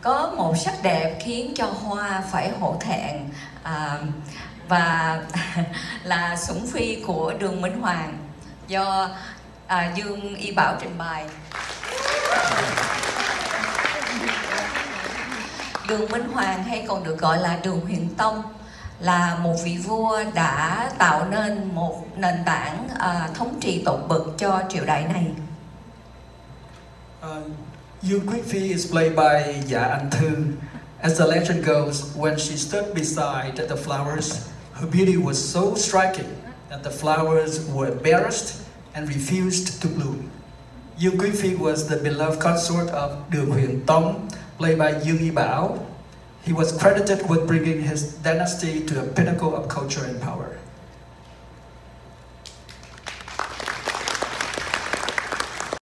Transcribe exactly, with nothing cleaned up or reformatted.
có một sắc đẹp khiến cho hoa phải hổ thẹn, à, và là sủng phi của Đường Minh Hoàng, do à, Dương Y Bảo trình bày. Đường Minh Hoàng hay còn được gọi là Đường Huyền Tông là một vị vua đã tạo nên một nền tảng à, thống trị tột bậc cho triều đại này. Uh, Dương Quý Phi is played by Dạ Anh Thư. As the legend goes, when she stood beside the flowers, her beauty was so striking that the flowers were embarrassed and refused to bloom. Dương Quý Phi was the beloved consort of Đường Huyền Tông, played by Dương Y Bảo. He was credited with bringing his dynasty to a pinnacle of culture and power.